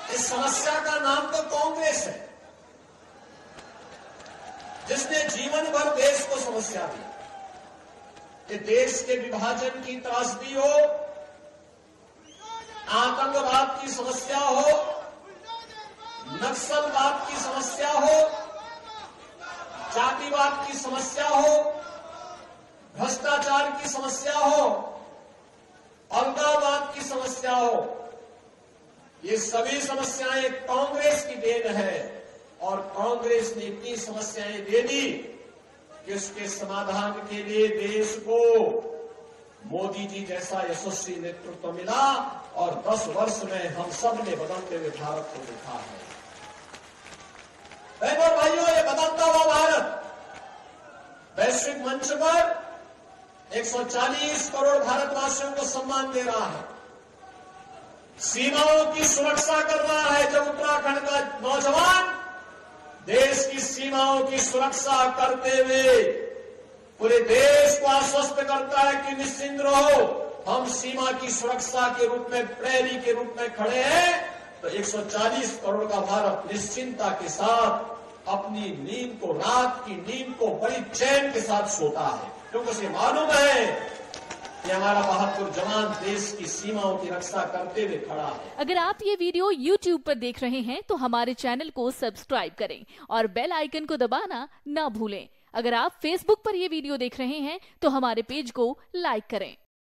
इस समस्या का नाम तो कांग्रेस है, जिसने जीवन भर देश को समस्या दी कि देश के विभाजन की त्रासदी हो, आतंकवाद की समस्या हो, नक्सलवाद की समस्या हो, जातिवाद की समस्या हो, भ्रष्टाचार की समस्या हो, अलगाववाद की समस्या हो। ये सभी समस्याएं कांग्रेस की देन है और कांग्रेस ने इतनी समस्याएं दे दी कि उसके समाधान के लिए देश को मोदी जी जैसा यशस्वी नेतृत्व मिला और 10 वर्ष में हम सब ने बदलते हुए भारत को देखा है। बहनों और भाइयों, ये बदलता हुआ भारत वैश्विक मंच पर 140 करोड़ भारतवासियों को सम्मान दे रहा है, सीमाओं की सुरक्षा कर रहा है। जब उत्तराखंड का नौजवान देश की सीमाओं की सुरक्षा करते हुए पूरे देश को आश्वस्त करता है कि निश्चिंत रहो, हम सीमा की सुरक्षा के रूप में प्रहरी के रूप में खड़े हैं, तो 140 करोड़ का भारत निश्चिंतता के साथ अपनी नींद को, रात की नींद को बड़ी चैन के साथ सोता है, क्योंकि उसे मालूम है कि हमारा बहादुर जवान देश की सीमाओं की रक्षा करते हुए खड़ा है। अगर आप ये वीडियो YouTube पर देख रहे हैं तो हमारे चैनल को सब्सक्राइब करें और बेल आइकन को दबाना ना भूलें। अगर आप Facebook पर ये वीडियो देख रहे हैं तो हमारे पेज को लाइक करें।